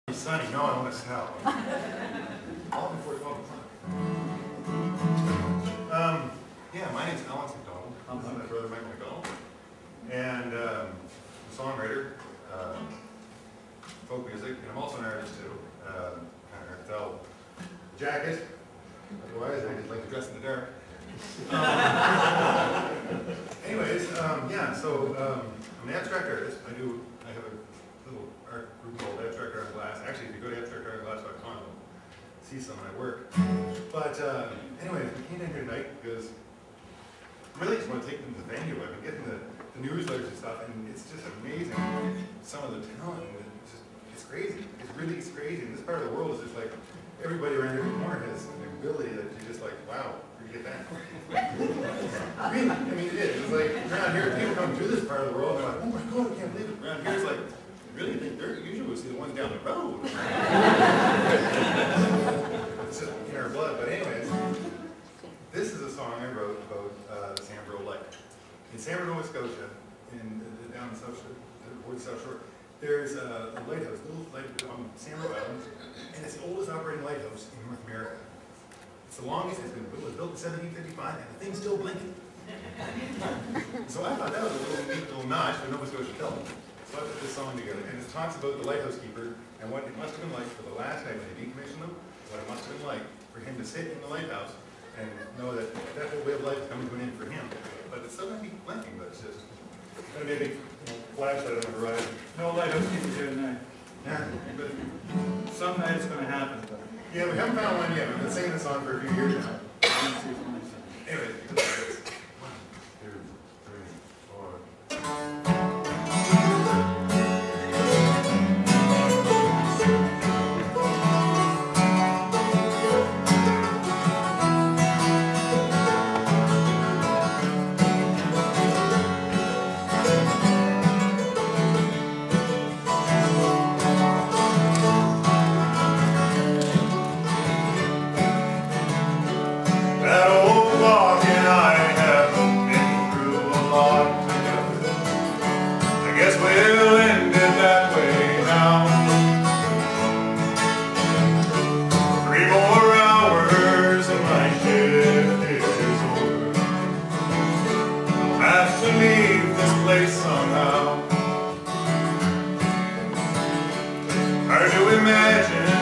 Sunny. No, I want to snow. All before 12 o'clock. Yeah, my name's Alex MacDonald. I'm my brother Michael MacDonald. And I'm a songwriter, folk music, and I'm also an artist too. Kind of tell jacket. Otherwise, I just like to dress in the dark. Anyways, yeah, so I'm an abstract artist. I have a little art group called Abstract Art and Glass. Actually, if you go to abstractartandglass.com, you'll see some of my work. But anyways, we came in here tonight because I really just want to take them to the venue. I've been getting the newsletters and stuff, and it's just amazing. Some of the talent, it's crazy. It's really crazy. And this part of the world is just like, everybody around every corner has an ability that you're just like, wow, where'd you get that? Really, I mean, it is. It's like, around here, people come to this part of the world, and they're like, oh my God, I can't believe it. Around here, it's like, really think they're usually see the ones down the road. It's just in our blood. But anyways, this is a song I wrote about the Sambro Light. In Sambro, Nova Scotia, down the South Shore, there's a lighthouse, a little lighthouse on Sambro Island, and it's the oldest operating lighthouse in North America. It's the longest. It's been built in 1755, and the thing's still blinking. So I thought that was a neat little notch for Nova Scotia film. So I put this song together, and it talks about the lighthouse keeper and what it must have been like for the last night when they decommissioned them, what it must have been like for him to sit in the lighthouse and know that that whole way of life is coming to an end for him. But it's still going to be blinking, but it's just going to be a big flashlight on the horizon. No lighthouse keeper here tonight. Yeah, but Some night it's going to happen. But yeah, we haven't found one yet. We've been singing this song for a few years now. Anyway, this is 1, 2, 3, 4. Hard to imagine